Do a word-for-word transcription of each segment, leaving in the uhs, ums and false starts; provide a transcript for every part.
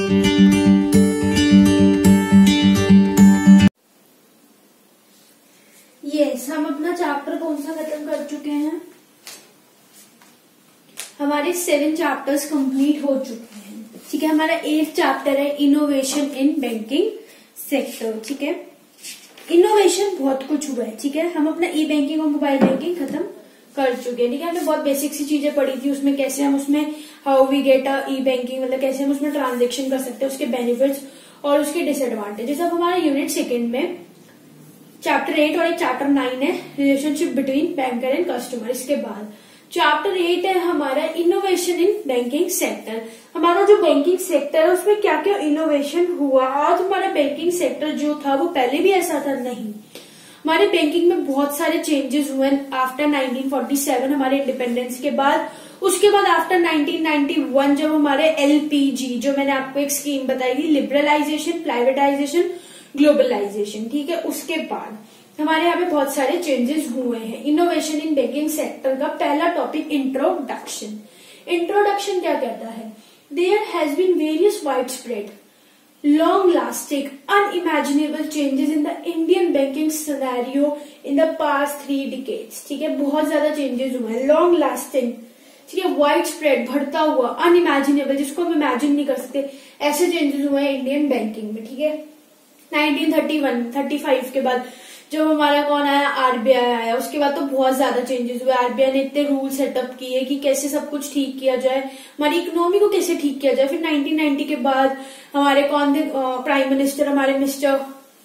Yes, हम अपना chapter कौन सा खत्म कर चुके हैं? हमारे सेवन चैप्टर्स कंप्लीट हो चुके हैं। ठीक है, हमारा एट चैप्टर है इनोवेशन इन बैंकिंग सेक्टर। ठीक है, इनोवेशन बहुत कुछ हुआ है। ठीक है, हम अपना ई बैंकिंग और मोबाइल बैंकिंग खत्म कर चुके हैं। ठीक है, हमने बहुत बेसिक सी चीजें पढ़ी थी, उसमें कैसे हम उसमें how we get a E banking, मतलब कैसे हम उसमें ट्रांजेक्शन कर सकते हैं, उसके बेनिफिट्स और उसके डिसएडवांटेजेस। अब हमारा यूनिट सेकेंड में चैप्टर एट और एक चैप्टर नाइन है relationship between banker and customer. इसके बाद चैप्टर एट है हमारा इनोवेशन इन बैंकिंग सेक्टर। हमारा जो बैंकिंग सेक्टर है उसमें क्या क्या इनोवेशन हुआ। आज हमारा बैंकिंग सेक्टर जो था वो पहले भी ऐसा था? नहीं, हमारे बैंकिंग में बहुत सारे चेंजेस हुए आफ्टर नाइनटीन फोर्टी सेवन, हमारे इंडिपेंडेंस के बाद। उसके बाद आफ्टर नाइनटीन नाइंटी वन जब हमारे एलपीजी, जो मैंने आपको एक स्कीम बताई थी, लिबरलाइजेशन, प्राइवेटाइजेशन, ग्लोबलाइजेशन। ठीक है, उसके बाद हमारे यहाँ पे बहुत सारे चेंजेस हुए हैं। इनोवेशन इन बैंकिंग सेक्टर का पहला टॉपिक इंट्रोडक्शन। इंट्रोडक्शन क्या कहता है? There has been various wide spread long lasting unimaginable changes in the Indian banking scenario in the past three decades। ठीक है, बहुत ज्यादा चेंजेस हुए हैं। लॉन्ग लास्टिंग, ठीक है, वाइड स्प्रेड, बढ़ता हुआ, अनइमेजिनेबल, जिसको हम इमेजिन नहीं कर सकते, ऐसे चेंजेस हुए हैं इंडियन बैंकिंग में। ठीक है, nineteen thirty one thirty five के बाद जब हमारा कौन आया, आरबीआई आया, उसके बाद तो बहुत ज्यादा चेंजेस हुए। आरबीआई ने इतने रूल सेटअप किए कि कैसे सब कुछ ठीक किया जाए, हमारी इकोनॉमी को कैसे ठीक किया जाए। फिर नाइनटीन नाइंटी के बाद हमारे कौन थे प्राइम मिनिस्टर? हमारे मिस्टर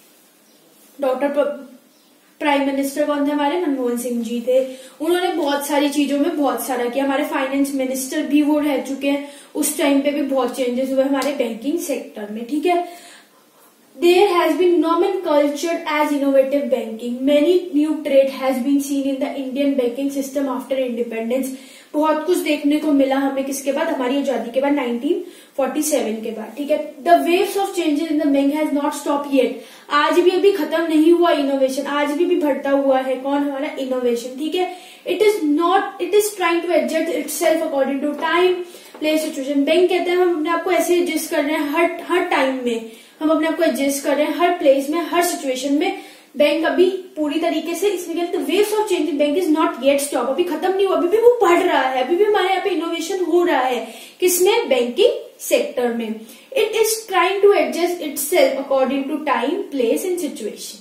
डॉक्टर प्राइम मिनिस्टर कौन थे? हमारे मनमोहन सिंह जी थे। उन्होंने बहुत सारी चीजों में बहुत सारा किया। हमारे फाइनेंस मिनिस्टर भी वो रह चुके हैं। उस टाइम पे भी बहुत चेंजेस हुए हमारे बैंकिंग सेक्टर में। ठीक है, there has been nomenclature as innovative banking. Many new trade has been seen in the Indian banking system after independence. बहुत कुछ देखने को मिला हमें किसके बाद? हमारी आजादी के बाद, नाइनटीन फोर्टी सेवन के बाद। ठीक है, the waves of changes in the bank has not stopped yet. आज भी अभी खत्म नहीं हुआ इनोवेशन, आज भी भी बढ़ता हुआ है। कौन? हमारा इनोवेशन। ठीक है, it is not it is trying to adjust itself according to time, place, situation. Bank कहते हैं हम अपने आप को ऐसे एडजस्ट कर रहे हैं, हर हर टाइम में हम अपने आप को एडजस्ट कर रहे हैं, हर प्लेस में, हर सिचुएशन में। बैंक अभी पूरी तरीके से इसमें कहते हैं waves of change, bank is not yet stop, अभी खत्म नहीं हुआ, अभी भी वो बढ़ रहा है, अभी भी हमारे यहाँ पे इनोवेशन हो रहा है। किसमें? बैंकिंग सेक्टर में। It is trying to adjust itself according to time, place and situation.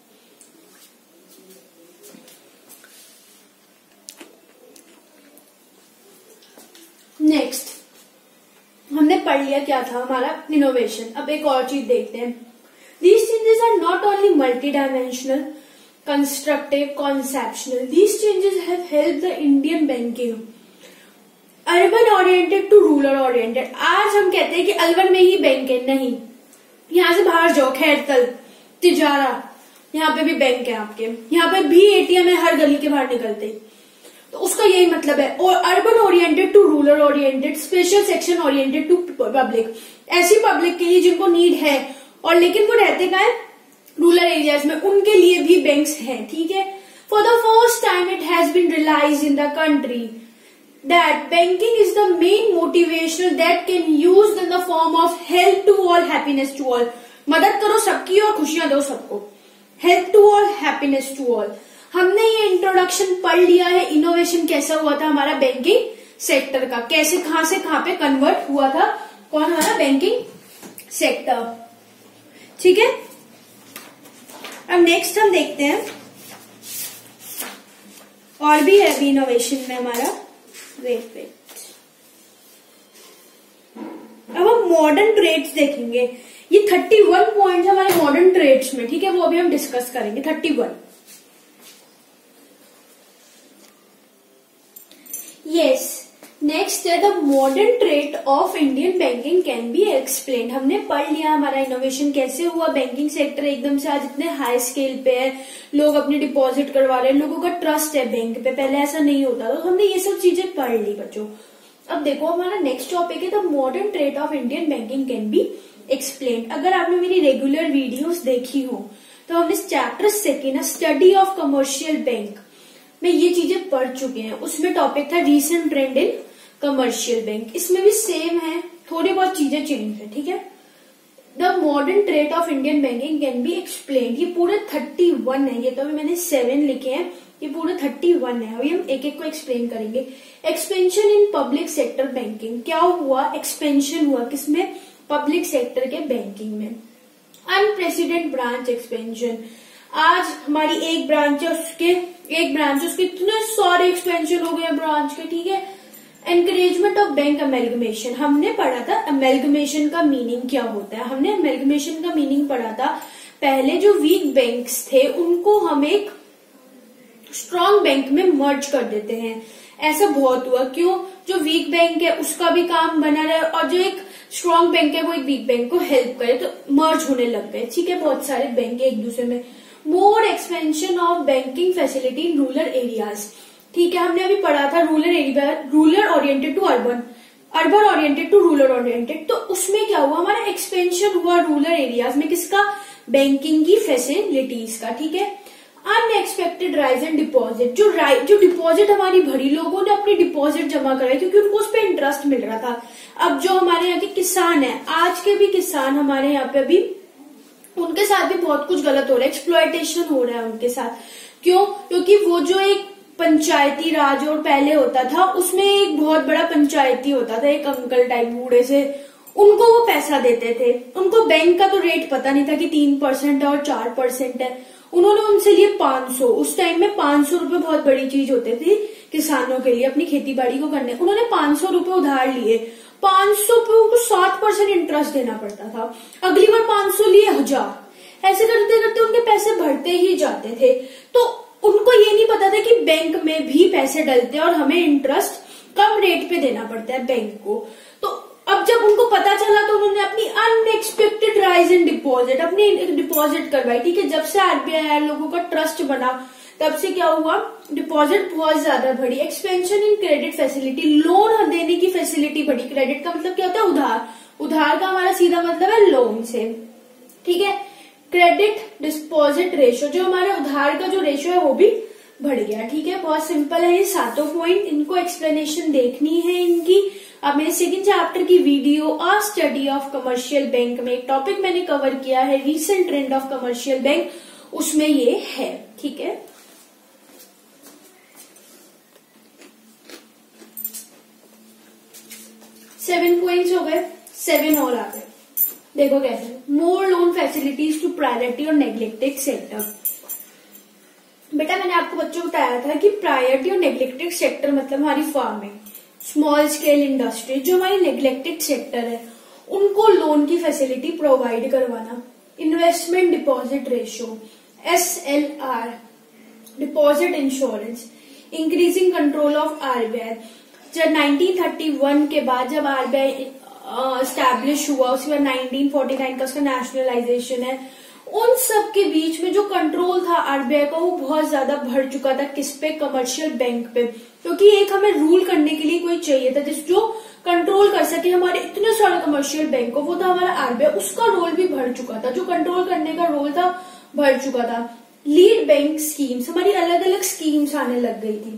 Next हमने पढ़ लिया क्या था हमारा इनोवेशन। अब एक और चीज देखते हैं। These changes are not only multidimensional, constructive, conceptual. These changes have helped the Indian banking urban oriented to rural oriented. आज हम कहते हैं कि अलवर में ही बैंक है, नहीं, यहाँ से बाहर जाओ, खैरतल, तिजारा, यहाँ पे भी बैंक है आपके, यहाँ पे भी एटीएम है हर गली के बाहर निकलते ही। तो उसका यही मतलब है। और urban oriented to rural oriented, special section oriented to public, ऐसी पब्लिक के लिए जिनको नीड है और लेकिन वो रहते कहाँ है? रूरल एरियाज में, उनके लिए भी बैंक्स हैं। ठीक है, for the first time it has been realised in the country that banking is the main motivation that can use in the form of help to all, happiness to all. मदद करो सबकी और खुशियां दो सबको। Help to all, happiness to all. हमने ये introduction पढ़ लिया है। इनोवेशन कैसा हुआ था हमारा बैंकिंग सेक्टर का, कैसे कहां से कहां पे कन्वर्ट हुआ था, कौन? हमारा बैंकिंग सेक्टर। ठीक है, अब नेक्स्ट हम देखते हैं और भी है अभी इनोवेशन में हमारा। वेट वेट अब हम मॉडर्न ट्रेड्स देखेंगे। ये थर्टी वन पॉइंट हमारे मॉडर्न ट्रेड्स में। ठीक है, वो अभी हम डिस्कस करेंगे। Thirty one. Yes, next है the modern trait of Indian banking can be explained। हमने पढ़ लिया हमारा इनोवेशन कैसे हुआ। बैंकिंग सेक्टर एकदम से आज इतने हाई स्केल पे है, लोग अपने डिपॉजिट करवा रहे हैं, लोगों का ट्रस्ट है बैंक पे, पहले ऐसा नहीं होता। तो हमने ये सब चीजें पढ़ ली बच्चों। अब देखो हमारा नेक्स्ट टॉपिक है the modern trend of Indian banking can be explain. अगर आपने मेरी रेगुलर वीडियोस देखी हो तो हम इस chapter second study of commercial bank में ये चीजें पढ़ चुके हैं। उसमें टॉपिक था recent trend in commercial bank. इसमें भी सेम है, थोड़ी बहुत चीजें चेंज है, ठीक है। The modern trade of Indian banking can be explain, ये पूरे थर्टी वन है, ये तो अभी मैंने सेवन लिखे हैं, ये पूरे थर्टी वन है। अभी हम एक एक को एक्सप्लेन करेंगे। Expansion in public sector banking, क्या हुआ, एक्सपेंशन हुआ किसमें, पब्लिक सेक्टर के बैंकिंग में। अनप्रेसिडेंट ब्रांच एक्सपेंशन, आज हमारी एक ब्रांच है, उसके एक ब्रांच है, उसके इतने सारे एक्सपेंशन हो गए ब्रांच के, ठीक है। एनकरेजमेंट ऑफ बैंक अमेलगमेशन, हमने पढ़ा था अमेलगमेशन का मीनिंग क्या होता है, हमने अमेलगमेशन का मीनिंग पढ़ा था। पहले जो वीक बैंक्स थे उनको हम एक स्ट्रॉन्ग बैंक में मर्ज कर देते हैं, ऐसा बहुत हुआ। क्यों, जो वीक बैंक है उसका भी काम बना रहे और जो एक स्ट्रॉन्ग बैंक है वो एक वीक बैंक को हेल्प करे, तो मर्ज होने लग गए, ठीक है, बहुत सारे बैंक एक दूसरे में। More expansion of banking facility in rural areas, ठीक है, हमने अभी पढ़ा था rural area, rural oriented to urban, urban oriented to rural oriented, तो उसमें क्या हुआ, हमारा एक्सपेंशन हुआ रूरल एरियाज में, किसका, बैंकिंग की फैसिलिटीज का, ठीक है। अनएक्सपेक्टेड राइज इन डिपॉजिट, जो राइज जो डिपॉजिट हमारी भरी, लोगों ने अपनी डिपॉजिट जमा कराई क्योंकि उनको उस पर इंटरेस्ट मिल रहा था। अब जो हमारे यहाँ के किसान है, आज के भी किसान हमारे यहाँ पे भी, उनके साथ भी बहुत कुछ गलत हो रहा है, एक्सप्लॉयटेशन हो रहा है उनके साथ। क्यों, क्योंकि वो जो एक पंचायती राज और पहले होता था, उसमें एक बहुत बड़ा पंचायती होता था, एक अंकल टाइप बूढ़े से, उनको वो पैसा देते थे, उनको बैंक का तो रेट पता नहीं था कि तीन परसेंट है और चार परसेंट है, उन्होंने उनसे लिए पांच सौ, उस टाइम में पांच सौ रूपये बहुत बड़ी चीज होती थी किसानों के लिए अपनी खेती बाड़ी को करने, उन्होंने पांच सौ रूपये उधार लिए, पांच सौ पे उनको सात परसेंट इंटरेस्ट देना पड़ता था, अगली बार पांच सौ लिए हजार, ऐसे करते करते उनके पैसे बढ़ते ही जाते थे। तो उनको ये नहीं पता था कि बैंक में भी पैसे डलते हैं और हमें इंटरेस्ट कम रेट पे देना पड़ता है बैंक को। तो अब जब उनको पता चला तो उन्होंने अपनी अनएक्सपेक्टेड राइज इन डिपॉजिट, अपनी डिपॉजिट करवाई, ठीक है। जब से आरबीआई लोगों का ट्रस्ट बना तब से क्या हुआ, डिपॉजिट बहुत ज्यादा बढ़ी। Expansion in credit facility, loan देने की फैसिलिटी बढ़ी। क्रेडिट का मतलब क्या होता है, उधार, उधार का हमारा सीधा मतलब है लोन से, ठीक है। क्रेडिट डिपॉजिट रेशियो, जो हमारे उधार का जो रेशियो है वो भी बढ़ गया, ठीक है। बहुत सिंपल है ये सातों पॉइंट, इनको एक्सप्लेनेशन देखनी है इनकी। अब मेरे सेकंड चैप्टर की video a study of commercial bank में एक टॉपिक मैंने कवर किया है, recent trend of commercial bank, उसमें ये है, ठीक है। सेवन पॉइंट्स हो गए, सेवन और आ गए। देखो कैसे, more loan facilities to priority और नेग्लेक्टेड सेक्टर। बेटा मैंने आपको बच्चों को बताया था कि प्रायोरिटी और नेग्लेक्टेड सेक्टर मतलब हमारी फार्मिंग, स्मॉल स्केल इंडस्ट्री, जो हमारी नेग्लेक्टेड सेक्टर है उनको लोन की फैसिलिटी प्रोवाइड करवाना। Investment deposit ratio, S L R, deposit insurance, increasing control of RBI. जब नाइनटीन थर्टी वन के बाद जब आरबीआई स्टैब्लिश हुआ, उसके बाद नाइनटीन फोर्टी नाइन का उसका नेशनलाइजेशन है, उन सब के बीच में जो कंट्रोल था आरबीआई का वो बहुत ज्यादा बढ़ चुका था, किस पे, कमर्शियल बैंक पे। क्योंकि एक हमें रूल करने के लिए कोई चाहिए था जिस जो कंट्रोल कर सके हमारे इतने सारे कमर्शियल बैंक को, वो था हमारा आरबीआई। उसका रोल भी बढ़ चुका था, जो कंट्रोल करने का रोल था बढ़ चुका था। लीड बैंक स्कीम्स, हमारी अलग अलग स्कीम्स आने लग गई थी।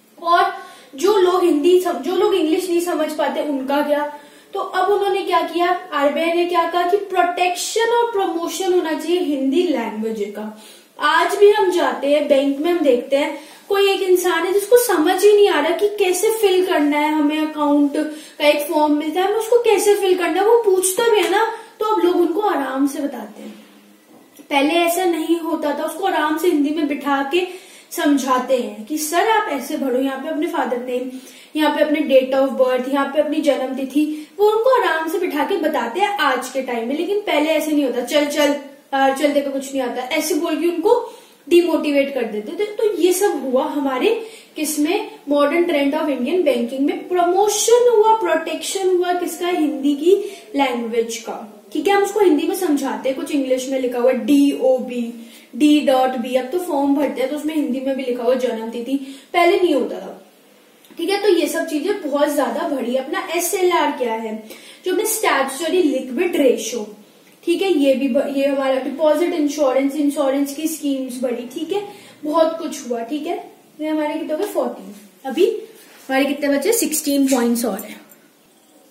और जो लोग हिंदी जो लोग इंग्लिश नहीं समझ पाते उनका क्या, तो अब उन्होंने क्या किया, आरबीआई ने क्या कहा कि प्रोटेक्शन और प्रमोशन होना चाहिए हिंदी लैंग्वेज का। आज भी हम जाते हैं बैंक में, हम देखते हैं कोई एक इंसान है जिसको समझ ही नहीं आ रहा कि कैसे फिल करना है, हमें अकाउंट का एक फॉर्म मिलता है, हमें उसको कैसे फिल करना है, वो पूछता भी है ना, तो अब लोग उनको आराम से बताते हैं। पहले ऐसा नहीं होता था, उसको आराम से हिंदी में बिठा के समझाते हैं कि सर आप ऐसे भरो, यहाँ पे अपने फादर नेम, यहाँ पे अपने डेट ऑफ बर्थ, यहाँ पे अपनी जन्म तिथि, वो उनको आराम से बिठा के बताते हैं आज के टाइम में। लेकिन पहले ऐसे नहीं होता, चल चल बाहर चल, देखो कुछ नहीं आता, ऐसे बोल के उनको डिमोटिवेट कर देते थे। तो ये सब हुआ हमारे किसमें, modern trend of Indian banking में। प्रमोशन हुआ, प्रोटेक्शन हुआ, किसका, हिंदी की लैंग्वेज का, ठीक है। हम उसको हिंदी में समझाते हैं, कुछ इंग्लिश में लिखा हुआ है D O B, D dot B. अब तो फॉर्म भरते हैं तो उसमें हिंदी में भी लिखा हुआ जन्म तिथि, पहले नहीं होता था, ठीक है। तो ये सब चीजें बहुत ज्यादा बढ़ी। अपना एस एल आर क्या है, जो अपने स्टैट्यूटरी लिक्विड रेशियो, ठीक है, ये भी ये हमारा डिपॉजिट इंश्योरेंस, इंश्योरेंस की स्कीम्स बढ़ी, ठीक है, बहुत कुछ हुआ, ठीक है। ये हमारे कितने हो गए, फोर्टीन। अभी हमारे कितने बचे, सिक्सटीन पॉइंट्स और है।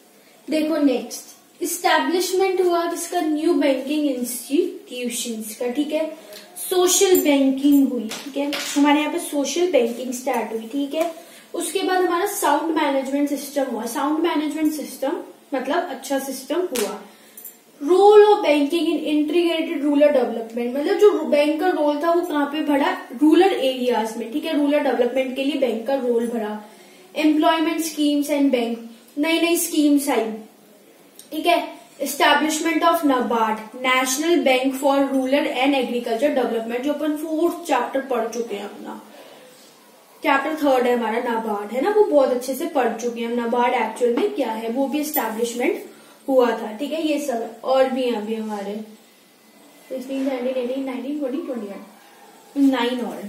देखो नेक्स्ट इस्टेब्लिशमेंट हुआ किसका, न्यू बैंकिंग इंस्टीट्यूशंस का, ठीक है। सोशल बैंकिंग हुई, ठीक है, हमारे यहाँ पे सोशल बैंकिंग स्टार्ट हुई, ठीक है। उसके बाद हमारा साउंड मैनेजमेंट सिस्टम हुआ। साउंड मैनेजमेंट सिस्टम मतलब अच्छा सिस्टम हुआ। Role of banking in integrated rural development, मतलब जो बैंक का रोल था वो कहाँ पे भरा, रूरल एरियाज में, ठीक है। रूरल डेवलपमेंट के लिए बैंक का रोल भरा। एम्प्लॉयमेंट स्कीम्स एंड बैंक, नई नई स्कीम्स आई, ठीक है। Establishment of NABARD, national bank for rural and agriculture development, जो अपन फोर्थ चैप्टर पढ़ चुके हैं, अपना चैप्टर थर्ड है हमारा नाबार्ड, है ना, वो बहुत अच्छे से पढ़ चुके हैं हम। नाबार्ड एक्चुअल में क्या है, वो भी एस्टैब्लिशमेंट हुआ था, ठीक है। ये सब और भी हैं अभी हमारे sixteen, seventeen, eighteen, nineteen, twenty, twenty one, nine और।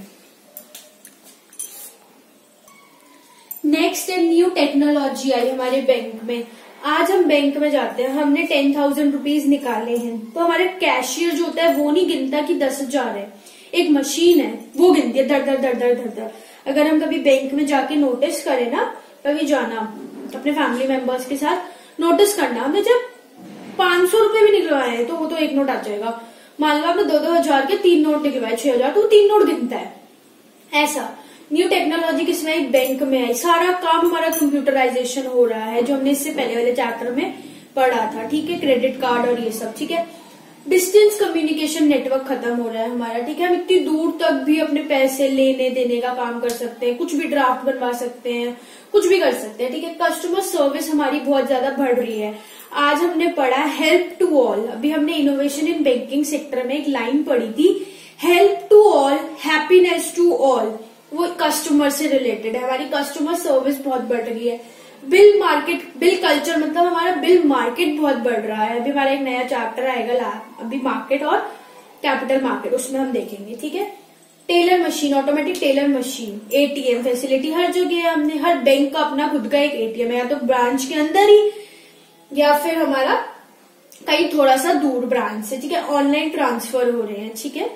नेक्स्ट है न्यू टेक्नोलॉजी आई हमारे बैंक में। आज हम बैंक में जाते हैं, हमने टेन थाउजेंड रुपीज निकाले हैं, तो हमारे कैशियर जो होता है वो नहीं गिनता कि दस हजार है, एक मशीन है वो गिनती है धर धर धर धर धर धर। अगर हम कभी बैंक में जाके नोटिस करें ना, कभी जाना अपने फैमिली मेंबर्स के साथ नोटिस करना, हमने जब पांच सौ रुपए भी निकलवाए हैं तो वो तो एक नोट आ जाएगा। मान लो आपने दो दो हजार के तीन नोट निकलवाए, छह हजार, तो वो तीन नोट गिनता है। ऐसा न्यू टेक्नोलॉजी किसमें आई, बैंक में आई। सारा काम हमारा कंप्यूटराइजेशन हो रहा है, जो हमने इससे पहले वाले चैप्टर में पढ़ा था, ठीक है। क्रेडिट कार्ड और ये सब, ठीक है। डिस्टेंस कम्युनिकेशन नेटवर्क खत्म हो रहा है हमारा, ठीक है। हम इतनी दूर तक भी अपने पैसे लेने देने का काम कर सकते हैं, कुछ भी ड्राफ्ट बनवा सकते हैं, कुछ भी कर सकते हैं, ठीक है। कस्टमर सर्विस हमारी बहुत ज्यादा बढ़ रही है। आज हमने पढ़ा हेल्प टू ऑल। अभी हमने इनोवेशन इन बैंकिंग सेक्टर में एक लाइन पढ़ी थी, help to all, happiness to all, वो कस्टमर से रिलेटेड है। हमारी कस्टमर सर्विस बहुत बढ़ रही है। बिल मार्केट, बिल कल्चर मतलब हमारा बिल मार्केट बहुत बढ़ रहा है। अभी हमारा एक नया चैप्टर आएगा अभी मार्केट और कैपिटल मार्केट, उसमें हम देखेंगे, ठीक है। Teller machine, automatic teller machine, ATM facility हर जगह है। हमने हर बैंक का अपना खुद का एक एटीएम है, या तो ब्रांच के अंदर ही या फिर हमारा कहीं थोड़ा सा दूर ब्रांच से, ठीक है। ऑनलाइन ट्रांसफर हो रहे हैं, ठीक है।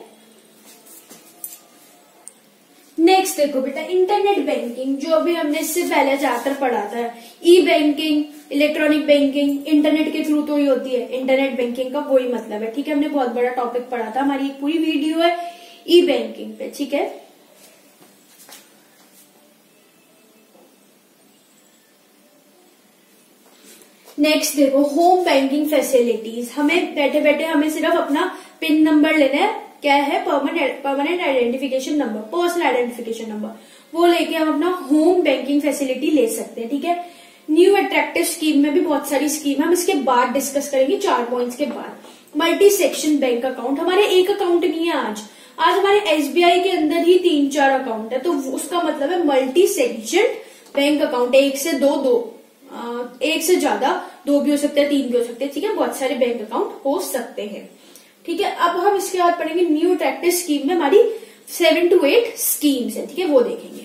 नेक्स्ट देखो बेटा इंटरनेट बैंकिंग, जो अभी हमने इससे पहले चैप्टर पढ़ा था। E banking, electronic banking internet के थ्रू तो ही होती है। इंटरनेट बैंकिंग का वही मतलब है, ठीक है। हमने बहुत बड़ा टॉपिक पढ़ा था, हमारी एक पूरी वीडियो है ई बैंकिंग पे, ठीक है। नेक्स्ट देखो होम बैंकिंग फैसिलिटीज। हमें बैठे बैठे हमें सिर्फ अपना पिन नंबर लेना है, क्या है, permanent permanent identification number, personal identification number, वो लेके हम अपना होम बैंकिंग फैसिलिटी ले सकते हैं, ठीक है। न्यू अट्रैक्टिव स्कीम में भी बहुत सारी स्कीम है, हम इसके बाद डिस्कस करेंगे चार पॉइंट्स के बाद। मल्टी सेक्शन बैंक अकाउंट, हमारे एक अकाउंट नहीं है आज आज हमारे एसबीआई के अंदर ही तीन चार अकाउंट है, तो उसका मतलब है मल्टी सेक्शन बैंक अकाउंट। एक से दो दो आ, एक से ज्यादा, दो भी हो सकते हैं, तीन भी हो सकते हैं, ठीक है। बहुत सारे बैंक अकाउंट हो सकते हैं, ठीक है। अब हम इसके बाद पढ़ेंगे न्यू अट्रैक्टिव स्कीम में हमारी सेवन टू एट स्कीम्स है, ठीक है, वो देखेंगे।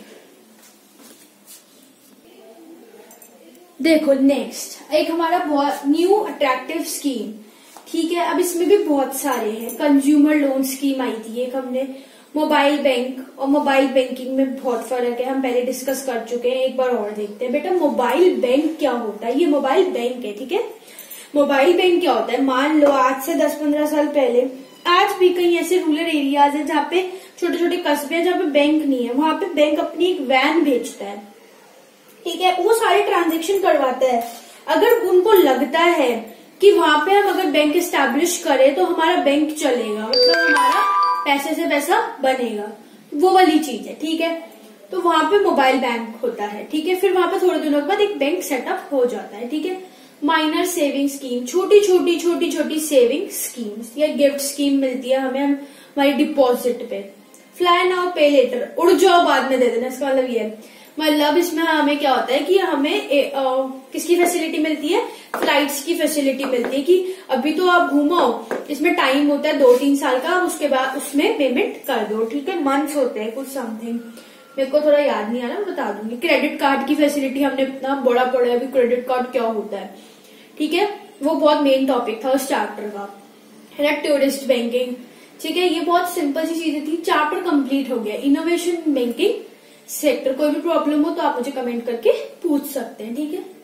देखो नेक्स्ट एक हमारा बहुत न्यू अट्रैक्टिव स्कीम, ठीक है। अब इसमें भी बहुत सारे हैं। कंज्यूमर लोन स्कीम आई थी एक, हमने मोबाइल बैंक और मोबाइल बैंकिंग में बहुत फर्क है, हम पहले डिस्कस कर चुके हैं, एक बार और देखते हैं। बेटा मोबाइल बैंक क्या होता है, ये मोबाइल बैंक है, ठीक है। मोबाइल बैंक क्या होता है, मान लो आज से दस पंद्रह साल पहले, आज भी कहीं ऐसे रूरल एरियाज है जहाँ पे छोटे छोटे कस्बे हैं जहाँ पे बैंक नहीं है, वहां पे बैंक अपनी एक वैन भेजता है, ठीक है। वो सारे ट्रांजेक्शन करवाता है। अगर उनको लगता है कि वहां पे हम अगर बैंक एस्टैब्लिश करें तो हमारा बैंक चलेगा, मतलब हमारा पैसे से पैसा बनेगा, वो वाली चीज है, ठीक है। तो वहां पे मोबाइल बैंक होता है, ठीक है। फिर वहां पे थोड़े दिनों के बाद एक बैंक सेटअप हो जाता है, ठीक है। माइनर सेविंग स्कीम, छोटी छोटी छोटी छोटी सेविंग स्कीम्स या गिफ्ट स्कीम मिलती है हमें हमारी डिपॉजिट पे। फ्लाई नाउ पे लेटर, उड़ जाओ बाद में दे देना, इसका मतलब ये है। मतलब इसमें हमें क्या होता है कि हमें ए, आ, किसकी फैसिलिटी मिलती है, फ्लाइट्स की फैसिलिटी मिलती है कि अभी तो आप घूमाओ, इसमें टाइम होता है दो तीन साल का, उसके बाद उसमें पेमेंट कर दो, ठीक है। मंथ्स होते हैं कुछ समथिंग, मेरे को थोड़ा याद नहीं आ रहा, मैं बता दूंगी। क्रेडिट कार्ड की फैसिलिटी हमने इतना बड़ा पढ़ा है, अभी क्रेडिट कार्ड क्या होता है, ठीक है, वो बहुत मेन टॉपिक था उस चैप्टर का, है ना। टूरिस्ट बैंकिंग, ठीक है, ये बहुत सिंपल सी चीजें थी। चैप्टर कंप्लीट हो गया। इनोवेशन बैंकिंग सेक्टर, कोई भी प्रॉब्लम हो तो आप मुझे कमेंट करके पूछ सकते हैं, ठीक है।